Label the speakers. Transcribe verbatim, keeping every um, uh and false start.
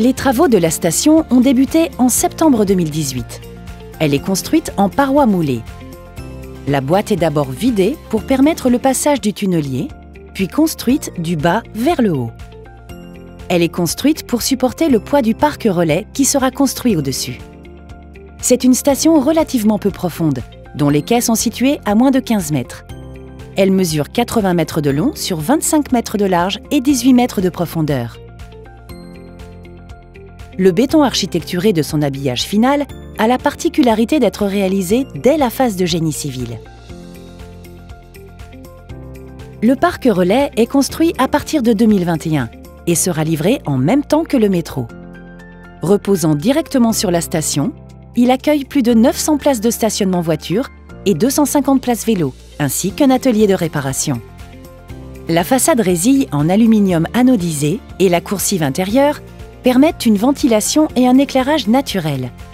Speaker 1: Les travaux de la station ont débuté en septembre deux mille dix-huit. Elle est construite en parois moulées. La boîte est d'abord vidée pour permettre le passage du tunnelier, puis construite du bas vers le haut. Elle est construite pour supporter le poids du parc relais qui sera construit au-dessus. C'est une station relativement peu profonde, dont les quais sont situés à moins de quinze mètres. Elle mesure quatre-vingts mètres de long sur vingt-cinq mètres de large et dix-huit mètres de profondeur. Le béton architecturé de son habillage final a la particularité d'être réalisé dès la phase de génie civil. Le parc relais est construit à partir de deux mille vingt et un et sera livré en même temps que le métro. Reposant directement sur la station, il accueille plus de neuf cents places de stationnement voiture et deux cent cinquante places vélo, ainsi qu'un atelier de réparation. La façade résille en aluminium anodisé et la coursive intérieure permettent une ventilation et un éclairage naturel,